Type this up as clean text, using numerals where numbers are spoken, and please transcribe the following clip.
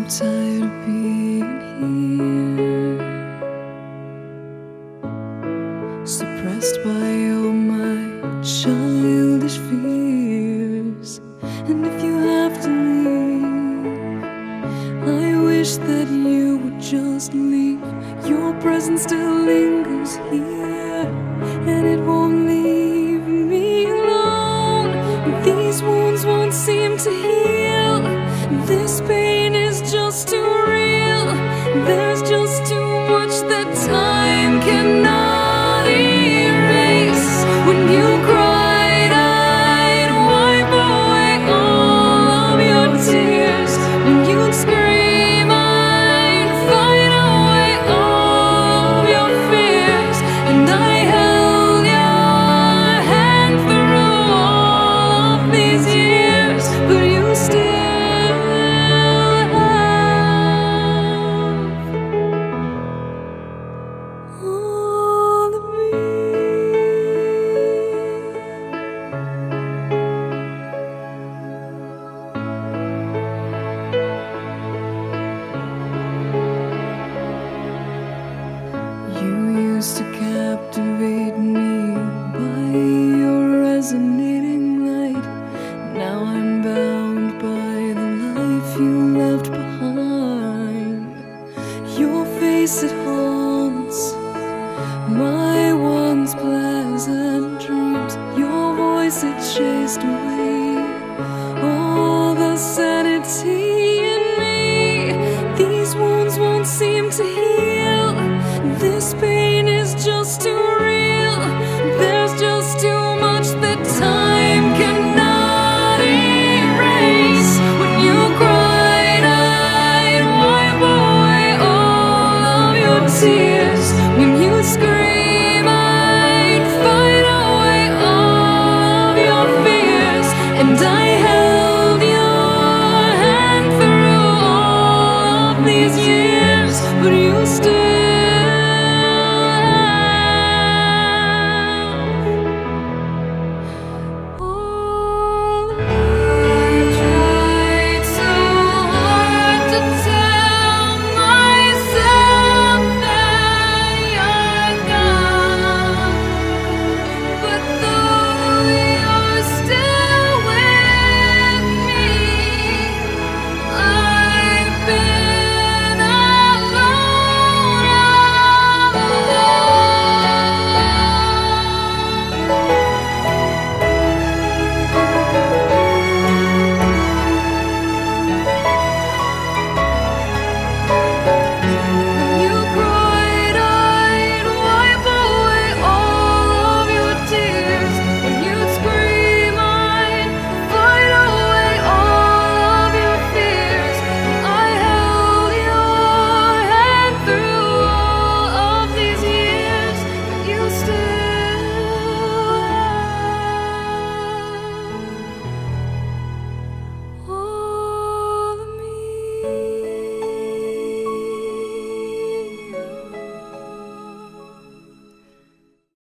tired of being here, suppressed by all my childish fears. And if you have to leave, I wish that you would just leave. Your presence still lingers here, and it won't leave me alone. These wounds won't seem to heal. This pain is just too real. There's just too much that time cannot erase. When you cried, I'd wipe away all of your tears. When you'd scream, I'd fight away all of your fears. And I held your hand through all of these years, but you still all of me. You used to captivate me by your resonating light. Now I'm bound by the life you left behind. Your face, it haunts my once pleasant dreams. Your voice, it chased away all the sanity in me. These wounds won't seem to heal. This pain is just too